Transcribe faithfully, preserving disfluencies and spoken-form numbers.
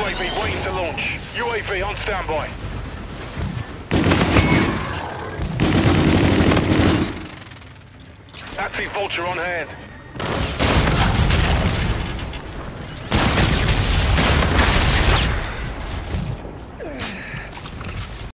A V waiting to launch. U A V on standby. Active Vulture on hand.